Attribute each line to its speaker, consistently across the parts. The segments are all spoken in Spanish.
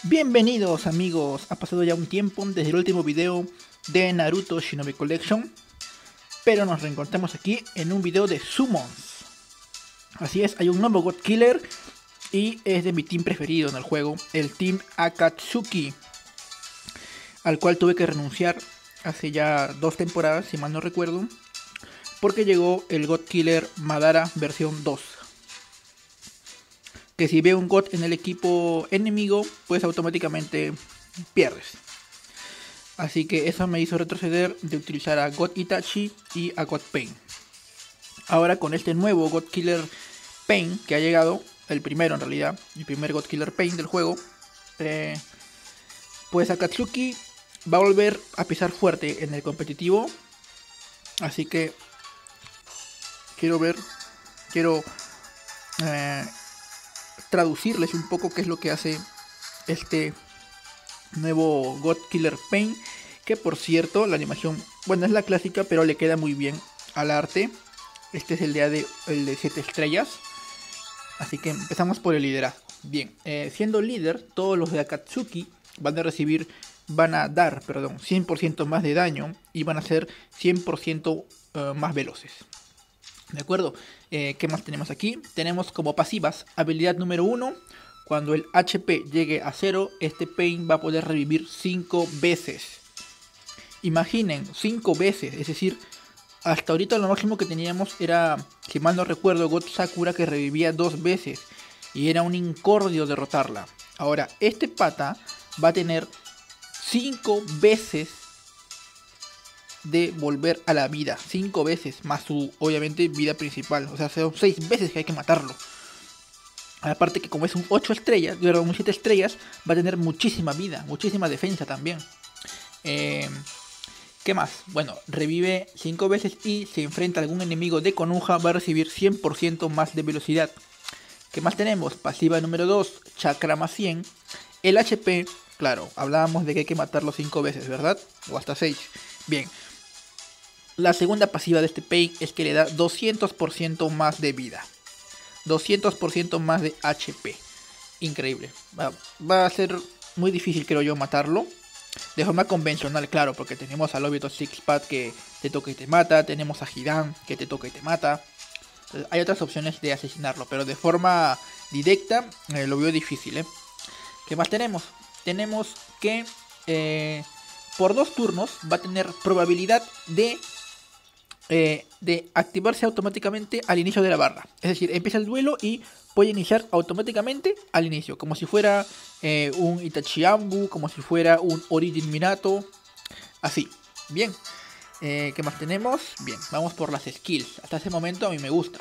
Speaker 1: Bienvenidos amigos, ha pasado ya un tiempo desde el último video de Naruto Shinobi Collection, pero nos reencontramos aquí en un video de Summons. Así es, hay un nuevo God Killer y es de mi team preferido en el juego, el Team Akatsuki, al cual tuve que renunciar hace ya 2 temporadas, si mal no recuerdo, porque llegó el God Killer Madara versión 2. Que si ve un God en el equipo enemigo, pues automáticamente pierdes. Así que eso me hizo retroceder de utilizar a God Itachi y a God Pain. Ahora con este nuevo God Killer Pain que ha llegado, el primero en realidad, el primer God Killer Pain del juego, pues Akatsuki va a volver a pisar fuerte en el competitivo. Así que quiero traducirles un poco qué es lo que hace este nuevo God Killer Pain, que por cierto la animación, bueno, es la clásica, pero le queda muy bien al arte. Este es el de 7 estrellas, así que empezamos por el liderazgo. Bien, siendo líder, todos los de Akatsuki van a dar 100% más de daño y van a ser 100% más veloces. ¿De acuerdo? ¿Qué más tenemos aquí? Tenemos como pasivas, habilidad número 1. Cuando el HP llegue a 0, este Pain va a poder revivir 5 veces. Imaginen, 5 veces. Es decir, hasta ahorita lo máximo que teníamos era, si mal no recuerdo, God Sakura, que revivía 2 veces. Y era un incordio derrotarla. Ahora, este pata va a tener 5 veces de volver a la vida, 5 veces, más su, obviamente, vida principal. O sea, son 6 veces que hay que matarlo. Aparte que como es un 8 estrellas, un 7 estrellas, va a tener muchísima vida, muchísima defensa también. ¿Qué más? Bueno, revive 5 veces y se enfrenta a algún enemigo de Konoha, va a recibir 100% más de velocidad. ¿Qué más tenemos? Pasiva número 2, chakra más 100. El HP, claro, hablábamos de que hay que matarlo 5 veces, ¿verdad? O hasta 6. Bien. La segunda pasiva de este Pain es que le da 200% más de vida. 200% más de HP. Increíble. Va a ser muy difícil, creo yo, matarlo. De forma convencional, claro, porque tenemos al Obito Sixpack que te toca y te mata. Tenemos a Hidan que te toca y te mata. Entonces, hay otras opciones de asesinarlo, pero de forma directa lo veo difícil, ¿eh? ¿Qué más tenemos? Tenemos que por 2 turnos va a tener probabilidad de activarse automáticamente al inicio de la barra. Es decir, empieza el duelo y puede iniciar automáticamente al inicio, como si fuera un Itachi Ambu, como si fuera un Origin Minato, así. Bien, ¿qué más tenemos? Bien, vamos por las skills. Hasta ese momento a mí me gusta.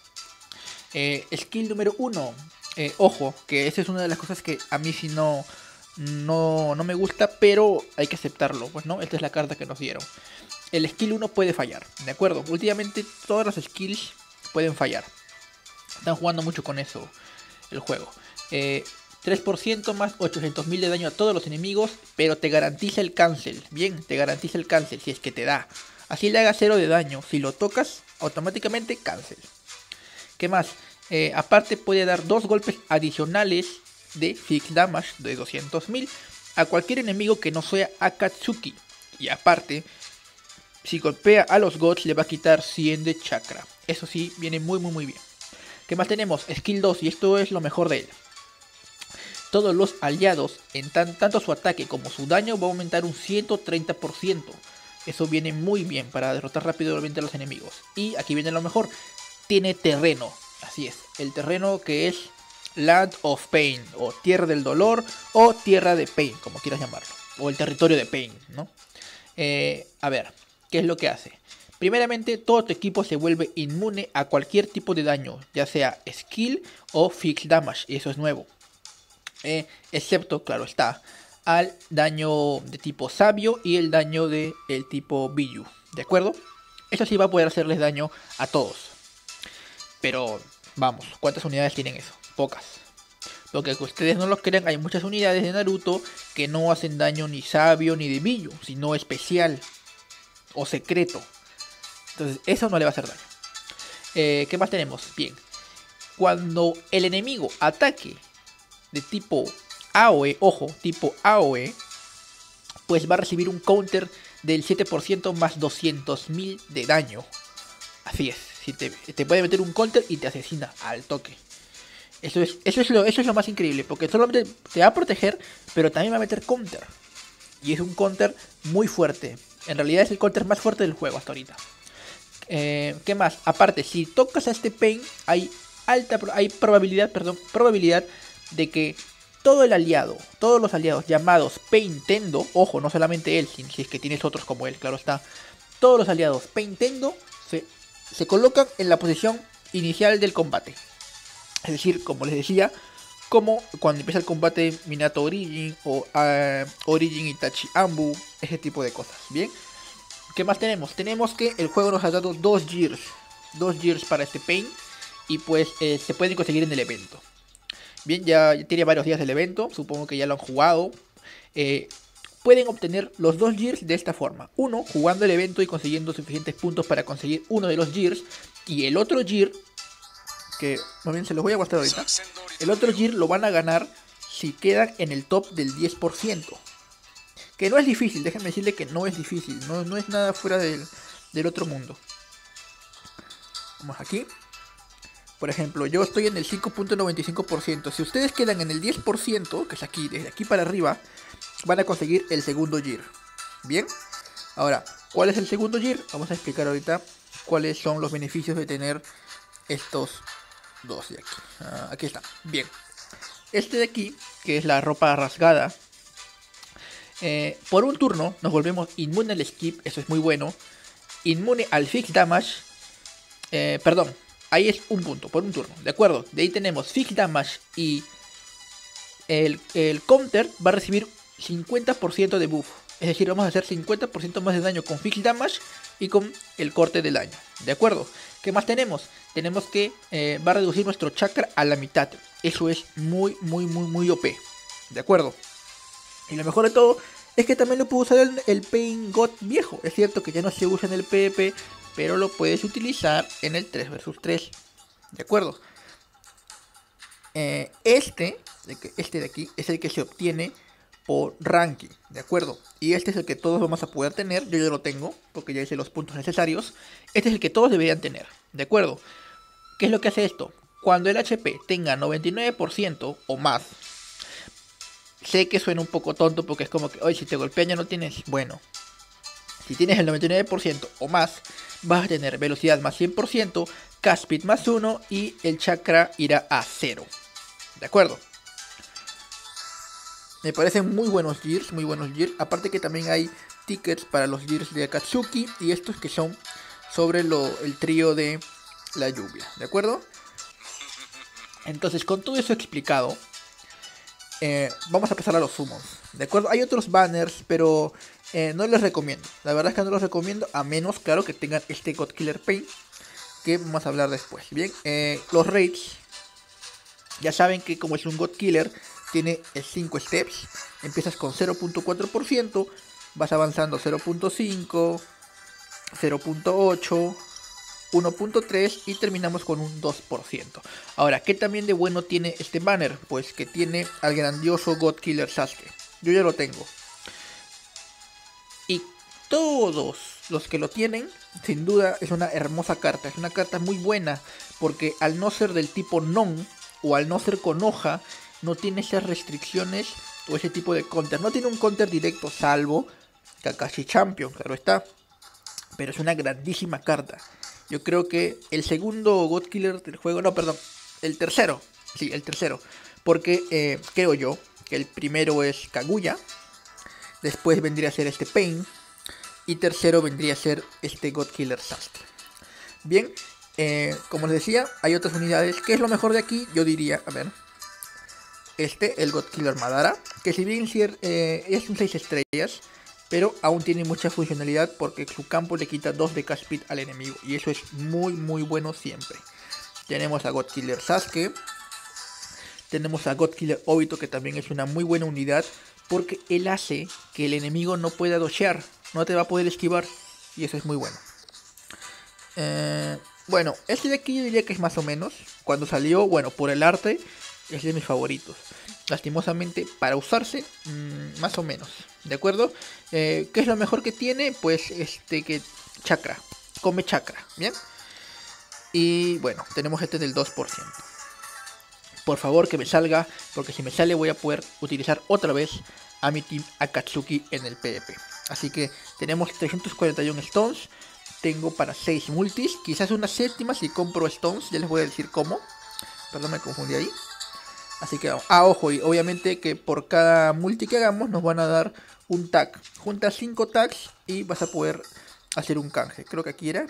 Speaker 1: Skill número 1. Ojo, que esa es una de las cosas que a mí sí no me gusta, pero hay que aceptarlo, pues no, esta es la carta que nos dieron. El skill 1 puede fallar, ¿de acuerdo? Últimamente todas las skills pueden fallar. Están jugando mucho con eso el juego. 3% más 800.000 de daño a todos los enemigos, pero te garantiza el cancel. Bien, te garantiza el cancel si es que te da. Así le haga 0 de daño. Si lo tocas, automáticamente cancel. ¿Qué más? Aparte puede dar 2 golpes adicionales de fix damage de 200.000 a cualquier enemigo que no sea Akatsuki. Y aparte, si golpea a los gods le va a quitar 100 de chakra. Eso sí, viene muy bien. ¿Qué más tenemos? Skill 2, y esto es lo mejor de él. Todos los aliados, en tanto su ataque como su daño, va a aumentar un 130%. Eso viene muy bien para derrotar rápidamente a los enemigos. Y aquí viene lo mejor. Tiene terreno. Así es, el terreno que es Land of Pain, o Tierra del Dolor, o Tierra de Pain, como quieras llamarlo. O el territorio de Pain, ¿no? A ver, ¿qué es lo que hace? Primeramente, todo tu equipo se vuelve inmune a cualquier tipo de daño, ya sea skill o fixed damage, y eso es nuevo. Excepto, claro está, al daño de tipo sabio y el daño de el tipo Biju, ¿de acuerdo? Eso sí va a poder hacerles daño a todos. Pero, vamos, ¿cuántas unidades tienen eso? Pocas. Porque que ustedes no lo crean, hay muchas unidades de Naruto que no hacen daño ni sabio ni de Biju, sino especial o secreto. Entonces eso no le va a hacer daño. ¿Qué más tenemos? Bien, cuando el enemigo ataque de tipo AOE, ojo, tipo AOE, pues va a recibir un counter del 7% más 200.000 de daño. Así es, si te puede meter un counter y te asesina al toque. Eso es lo más increíble, porque solamente te va a proteger, pero también va a meter counter. Y es un counter muy fuerte. En realidad es el counter más fuerte del juego hasta ahorita. ¿Qué más? Aparte, si tocas a este Pain, hay probabilidad de que todos los aliados llamados Paintendo, ojo, no solamente él, si es que tienes otros como él, claro está, todos los aliados Paintendo se colocan en la posición inicial del combate. Es decir, como les decía, como cuando empieza el combate Minato Origin o Origin Itachi Ambu, ese tipo de cosas. Bien, ¿qué más tenemos? Tenemos que el juego nos ha dado 2 Gears para este Pain, y pues se pueden conseguir en el evento. Bien, ya tiene varios días del evento, supongo que ya lo han jugado. Pueden obtener los 2 Gears de esta forma. Uno, jugando el evento y consiguiendo suficientes puntos para conseguir uno de los Gears. Y el otro Gear, que más bien se los voy a mostrar ahorita. El otro Gear lo van a ganar si quedan en el top del 10%. Que no es difícil, déjenme decirle que no es difícil. No es nada fuera del otro mundo. Vamos aquí. Por ejemplo, yo estoy en el 5.95%. Si ustedes quedan en el 10%, que es aquí, desde aquí para arriba, van a conseguir el segundo Gear. Bien. Ahora, ¿cuál es el segundo Gear? Vamos a explicar ahorita cuáles son los beneficios de tener estos dos de aquí. Aquí está. Bien. Este de aquí, que es la ropa rasgada. Por un turno nos volvemos inmune al skip. Eso es muy bueno. Inmune al fixed damage. Perdón. Ahí es un punto, por un turno, ¿de acuerdo? De ahí tenemos Fixed Damage y el counter va a recibir 50% de buff. Es decir, vamos a hacer 50% más de daño con Fixed Damage y con el corte del daño, ¿de acuerdo? ¿Qué más tenemos? Tenemos que va a reducir nuestro chakra a la mitad. Eso es muy OP, ¿de acuerdo? Y lo mejor de todo es que también lo puedo usar el Pain God viejo. Es cierto que ya no se usa en el PvP, pero lo puedes utilizar en el 3 vs 3. ¿De acuerdo? Este de aquí es el que se obtiene por ranking. ¿De acuerdo? Y este es el que todos vamos a poder tener. Yo ya lo tengo, porque ya hice los puntos necesarios. Este es el que todos deberían tener. ¿De acuerdo? ¿Qué es lo que hace esto? Cuando el HP tenga 99% o más. Sé que suena un poco tonto porque es como que, oye, si te golpean ya no tienes. Bueno, si tienes el 99% o más, vas a tener velocidad más 100%, cast speed más 1 y el chakra irá a 0. ¿De acuerdo? Me parecen muy buenos gears. Aparte que también hay tickets para los gears de Akatsuki y estos que son sobre el trío de la lluvia. ¿De acuerdo? Entonces, con todo eso explicado, vamos a pasar a los summons. ¿De acuerdo? Hay otros banners, pero no les recomiendo. La verdad es que no los recomiendo, a menos, claro, que tengan este God Killer Pain, que vamos a hablar después. Bien, los raids, ya saben que como es un God Killer, tiene 5 steps. Empiezas con 0.4%, vas avanzando 0.5, 0.8, 1.3 y terminamos con un 2%. Ahora, ¿qué también de bueno tiene este banner? Pues que tiene al grandioso God Killer Sasuke. Yo ya lo tengo. Y todos los que lo tienen, sin duda es una hermosa carta. Es una carta muy buena porque al no ser del tipo non o al no ser con hoja, no tiene esas restricciones o ese tipo de counter. No tiene un counter directo salvo Kakashi Champion, claro está. Pero es una grandísima carta. Yo creo que el segundo God Killer del juego, no, perdón, el tercero, sí, el tercero, porque creo yo que el primero es Kaguya, después vendría a ser este Pain, y tercero vendría a ser este God Killer Sasuke. Bien, como les decía, hay otras unidades. ¿Qué es lo mejor de aquí? Yo diría, a ver, el God Killer Madara, que si bien es un 6 estrellas, pero aún tiene mucha funcionalidad porque su campo le quita 2 de cast speed al enemigo. Y eso es muy bueno siempre. Tenemos a God Killer Sasuke. Tenemos a God Killer Obito, que también es una muy buena unidad, porque él hace que el enemigo no pueda dodgear. No te va a poder esquivar. Y eso es muy bueno. Bueno, este de aquí yo diría que es más o menos. Cuando salió, bueno, por el arte, es de mis favoritos. lastimosamente, para usarse, más o menos, ¿de acuerdo? ¿Qué es lo mejor que tiene? Pues que chakra, come chakra, ¿bien? Y bueno, tenemos este del 2%. Por favor que me salga, porque si me sale voy a poder utilizar otra vez a mi Team Akatsuki en el PvP. Así que tenemos 341 stones, tengo para 6 multis, quizás una séptima si compro stones, ya les voy a decir cómo. Perdón, me confundí ahí. Así que, ojo, y obviamente que por cada multi que hagamos nos van a dar un tag. Junta 5 tags y vas a poder hacer un canje. Creo que aquí era.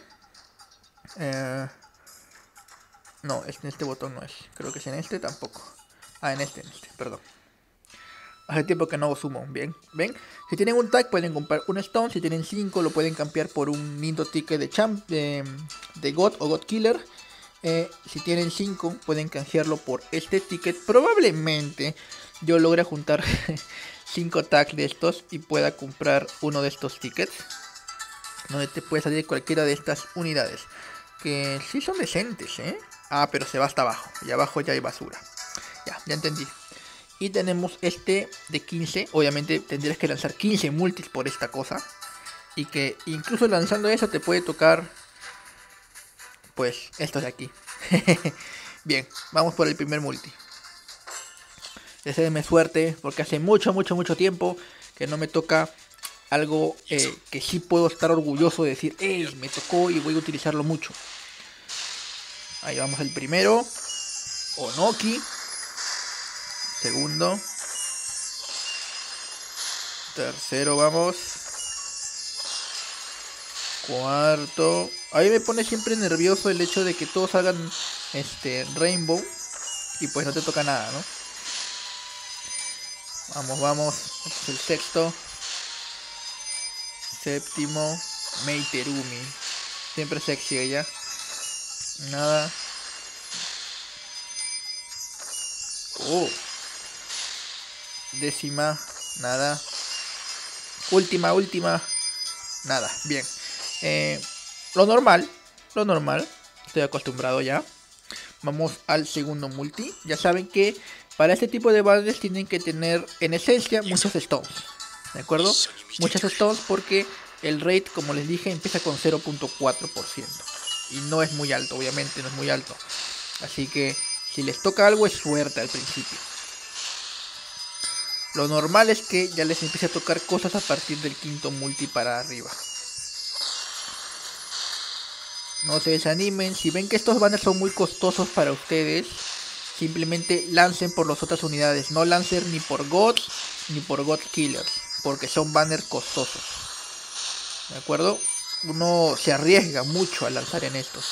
Speaker 1: No, en este botón no es. Creo que es en este tampoco. En este, perdón. Hace tiempo que no sumo, bien. ¿Ven? Si tienen un tag pueden comprar un stone. Si tienen 5 lo pueden cambiar por un lindo ticket de God o God Killer. Si tienen 5 pueden canjearlo por este ticket. Probablemente yo logre juntar 5 tags de estos y pueda comprar uno de estos tickets, donde te puede salir cualquiera de estas unidades, que sí son decentes, pero se va hasta abajo, y abajo ya hay basura. Ya entendí. Y tenemos este de 15. Obviamente tendrías que lanzar 15 multis por esta cosa, y que incluso lanzando eso te puede tocar pues estos de aquí. Bien, vamos por el primer multi. Deseenme suerte, porque hace mucho tiempo que no me toca algo que sí puedo estar orgulloso de decir, me tocó y voy a utilizarlo mucho. Ahí vamos el primero. Onoki. Segundo. Tercero vamos. Cuarto. A mí me pone siempre nervioso el hecho de que todos hagan Rainbow y pues no te toca nada, ¿no? Vamos. Este es el sexto. Séptimo. Meiterumi. Siempre sexy ella. Nada. Décima. Nada. Última. Nada. Bien. Lo normal. Estoy acostumbrado ya. Vamos al segundo multi. Ya saben que para este tipo de bundles tienen que tener en esencia muchos stones. ¿De acuerdo? Muchas stones porque el rate, como les dije, empieza con 0.4%. Y no es muy alto, obviamente, no es muy alto. Así que si les toca algo es suerte al principio. Lo normal es que ya les empiece a tocar cosas a partir del quinto multi para arriba. No se desanimen. Si ven que estos banners son muy costosos para ustedes, simplemente lancen por las otras unidades. No lancen ni por Gods ni por God Killers, porque son banners costosos. ¿De acuerdo? Uno se arriesga mucho al lanzar en estos.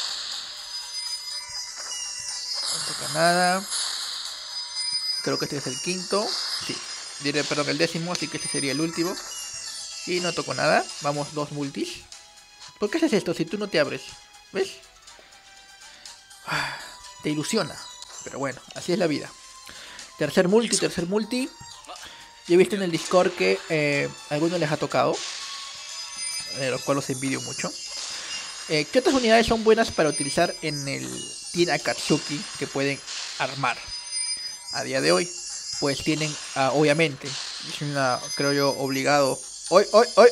Speaker 1: No toca nada. Creo que este es el quinto. Sí. Diré, perdón, el décimo, así que este sería el último. Y no toco nada. Vamos, 2 multis. ¿Por qué haces esto si tú no te abres? ¿Ves? Te ilusiona. Pero bueno, así es la vida. Tercer multi. Yo he visto en el Discord que a algunos les ha tocado, los cuales los envidio mucho. ¿Qué otras unidades son buenas para utilizar en el Team Akatsuki que pueden armar a día de hoy? Pues tienen, obviamente, es una, creo yo, obligado. ¡Hoy!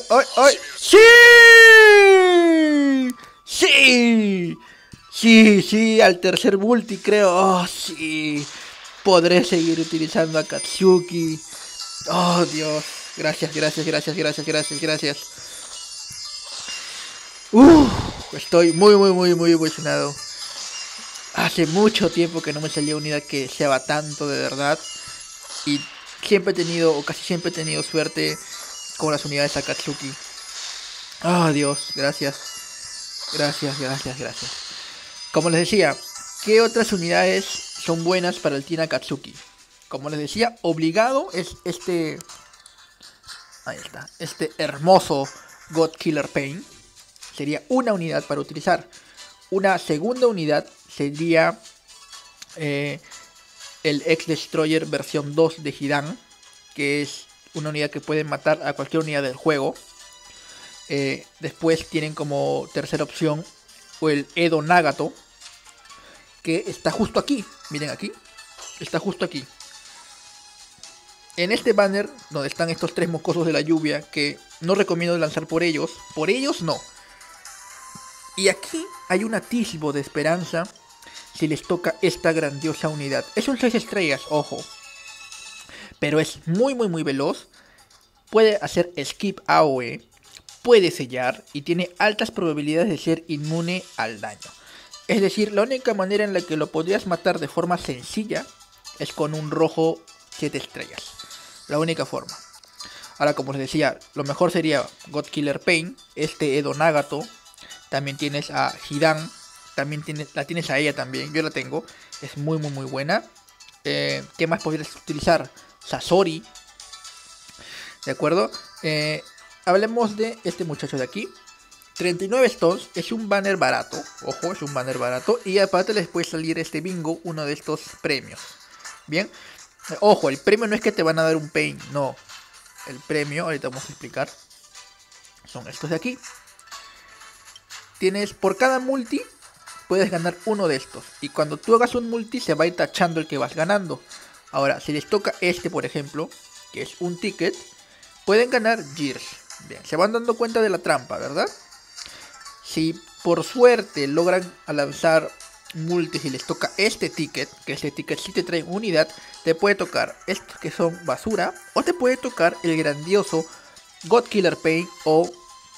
Speaker 1: ¡Sí! Al tercer multi, creo. ¡Oh, sí! Podré seguir utilizando Akatsuki. ¡Oh, Dios! Gracias. Estoy muy emocionado. Hace mucho tiempo que no me salía una unidad que se va tanto, de verdad. Y siempre he tenido, o casi siempre he tenido suerte con las unidades Akatsuki. Oh, Dios, gracias. Como les decía, ¿qué otras unidades son buenas para el Team Akatsuki? Como les decía, obligado es este... Ahí está. Este hermoso God Killer Pain. Sería una unidad para utilizar. Una segunda unidad sería el X-Destroyer versión 2 de Hidan, que es una unidad que puede matar a cualquier unidad del juego. Después tienen como tercera opción o el Edo Nagato, que está justo aquí. Miren aquí. Está justo aquí. en este banner, donde están estos 3 mocosos de la lluvia, que no recomiendo lanzar por ellos no. Y aquí hay un atisbo de esperanza si les toca esta grandiosa unidad. Es un 6 estrellas, ojo. Pero es muy veloz. Puede hacer skip AOE. Puede sellar y tiene altas probabilidades de ser inmune al daño. Es decir, la única manera en la que lo podrías matar de forma sencilla es con un rojo 7 estrellas. La única forma. Ahora, como les decía, lo mejor sería Godkiller Pain, Edo Nagato. También tienes a Hidan. También la tienes a ella también. Yo la tengo. Es muy buena. ¿Qué más podrías utilizar? Sasori. ¿De acuerdo? Hablemos de este muchacho de aquí. 39 stones. Es un banner barato. Ojo, es un banner barato. Y aparte les puede salir este bingo, uno de estos premios. Bien. Ojo, el premio no es que te van a dar un pain. No. El premio, ahorita vamos a explicar. Son estos de aquí. Tienes por cada multi. Puedes ganar uno de estos. Y cuando tú hagas un multi se va a ir tachando el que vas ganando. Ahora, si les toca este, por ejemplo, que es un ticket, pueden ganar Gears. Bien, se van dando cuenta de la trampa, ¿verdad? Si por suerte logran lanzar multis y les toca este ticket, que este ticket sí te trae unidad, te puede tocar estos que son basura, o te puede tocar el grandioso Godkiller Pain o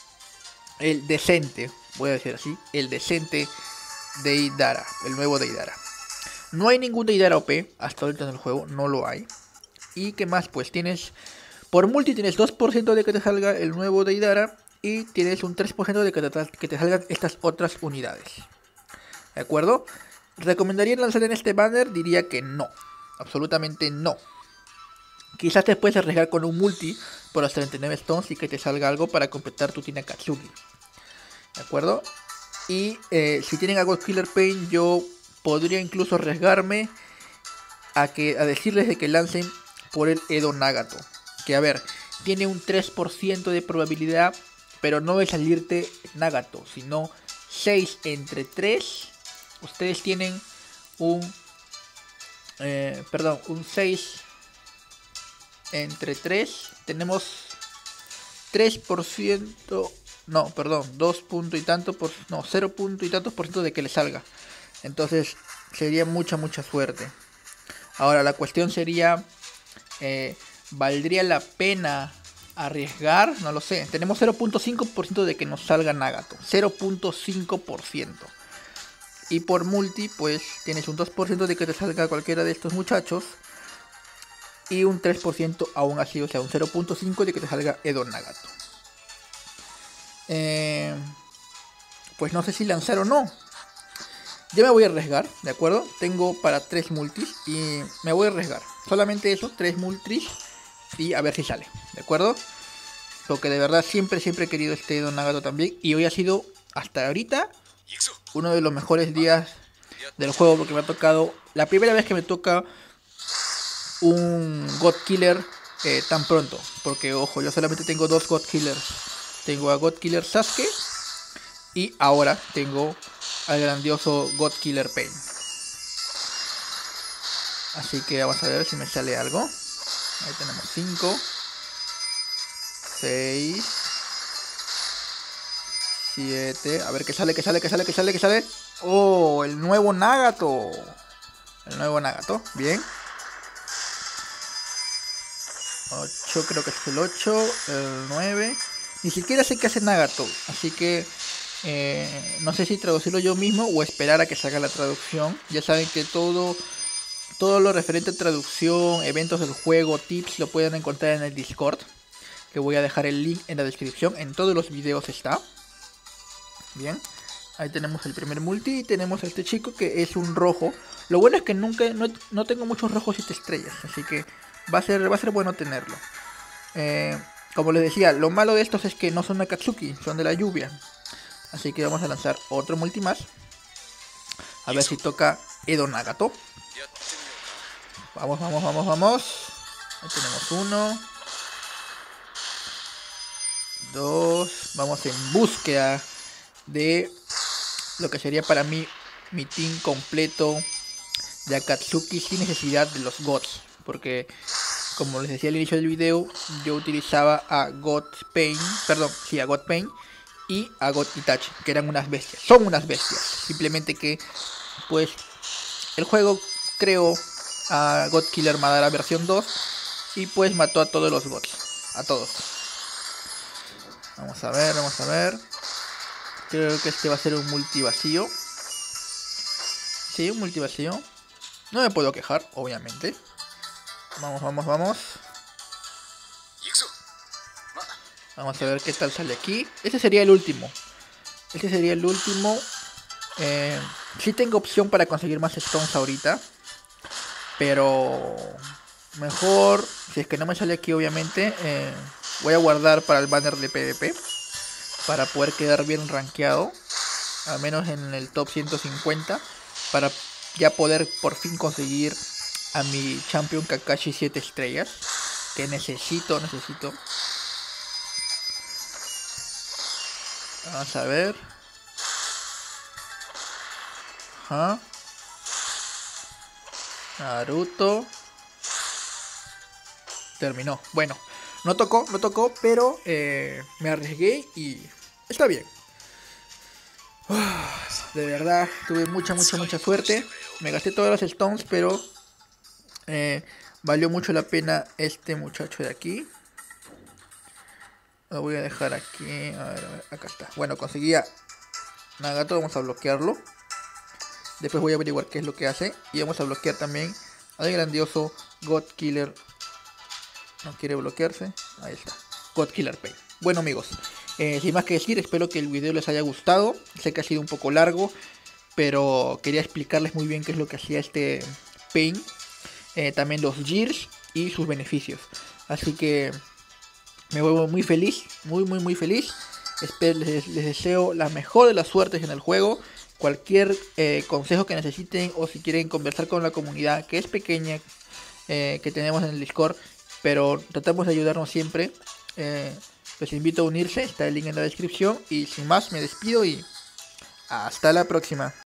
Speaker 1: el decente, voy a decir así, el decente Deidara, el nuevo Deidara. No hay ningún Deidara OP hasta ahorita en el juego, no lo hay. ¿Y qué más? Pues tienes, por multi tienes 2% de que te salga el nuevo Deidara y tienes un 3% de que te salgan estas otras unidades. ¿De acuerdo? ¿Recomendaría lanzar en este banner? Diría que no, absolutamente no. Quizás te puedes arriesgar con un multi por los 39 stones y que te salga algo para completar tu Tina Katsuki. ¿De acuerdo? Y si tienen a Godkiller Pain, yo podría incluso arriesgarme a decirles de que lancen por el Edo Nagato. Que a ver, tiene un 3% de probabilidad, pero no de salirte Nagato, sino 6 entre 3. Ustedes tienen un 6 entre 3. Tenemos 3%. No, perdón, 2 punto y tanto por... No, 0 punto y tantos por ciento de que le salga. Entonces sería mucha suerte. Ahora la cuestión sería, ¿valdría la pena arriesgar? No lo sé. Tenemos 0.5% de que nos salga Nagato. 0.5%. Y por multi, pues tienes un 2% de que te salga cualquiera de estos muchachos. Y un 3% aún así, o sea, un 0.5% de que te salga Edo Nagato. Pues no sé si lanzar o no. Yo me voy a arriesgar, ¿de acuerdo? Tengo para 3 multis y me voy a arriesgar. Solamente eso, 3 multis y a ver si sale, ¿de acuerdo? Porque de verdad siempre he querido este Edo Nagato también. Y hoy ha sido, hasta ahorita, uno de los mejores días del juego. Porque me ha tocado, la primera vez que me toca un Godkiller tan pronto. Porque ojo, yo solamente tengo 2 Godkillers. Tengo a Godkiller Sasuke y ahora tengo al grandioso Godkiller Pain. Así que vamos a ver si me sale algo. Ahí tenemos 5, 6, 7. A ver qué sale. Oh, el nuevo Nagato. Bien. 8, creo que es el 8, el 9. Ni siquiera sé qué hace Nagato, así que no sé si traducirlo yo mismo o esperar a que salga la traducción. Ya saben que todo lo referente a traducción, eventos del juego, tips, lo pueden encontrar en el Discord, que voy a dejar el link en la descripción. En todos los videos está. Bien, ahí tenemos el primer multi y tenemos a este chico que es un rojo. Lo bueno es que no tengo muchos rojos 7 estrellas, así que va a ser bueno tenerlo. Como les decía, lo malo de estos es que no son Akatsuki, son de la lluvia. Así que vamos a lanzar otro multi más. A ver si toca Edo Nagato. Vamos. Ahí tenemos 1, 2. Vamos en búsqueda de lo que sería para mí mi team completo de Akatsuki sin necesidad de los gods. Porque como les decía al inicio del video, yo utilizaba a God Pain, perdón, sí, a God Pain y a God Itachi, que eran unas bestias, son unas bestias. Simplemente que, pues, el juego creó a God Killer Madara versión 2 y pues mató a todos los gods, a todos. Vamos a ver, vamos a ver. Creo que este va a ser un multivacío. Sí, un multivacío. No me puedo quejar, obviamente. Vamos, vamos, vamos. Vamos a ver qué tal sale aquí. Este sería el último. Este sería el último. Sí tengo opción para conseguir más stones ahorita. Pero mejor, si es que no me sale aquí obviamente, voy a guardar para el banner de PvP. Para poder quedar bien rankeado. Al menos en el top 150. Para ya poder por fin conseguir a mi Champion Kakashi 7 estrellas. Que necesito. Vamos a ver. Ajá. Naruto. Terminó. Bueno, no tocó, pero me arriesgué y está bien. De verdad, tuve mucha suerte. Me gasté todas las stones, pero valió mucho la pena este muchacho de aquí. Lo voy a dejar aquí. A ver, acá está. Bueno, conseguí a Nagato, vamos a bloquearlo. Después voy a averiguar qué es lo que hace. Y vamos a bloquear también al grandioso God Killer. No quiere bloquearse. Ahí está. God Killer Pain. Bueno amigos, sin más que decir, espero que el video les haya gustado. Sé que ha sido un poco largo, pero quería explicarles muy bien qué es lo que hacía este Pain. También los Gears y sus beneficios. Así que me vuelvo muy feliz, muy feliz. Les deseo la mejor de las suertes en el juego. Cualquier consejo que necesiten o si quieren conversar con la comunidad, que es pequeña, que tenemos en el Discord, pero tratamos de ayudarnos siempre. Les invito a unirse, está el link en la descripción. Y sin más me despido y hasta la próxima.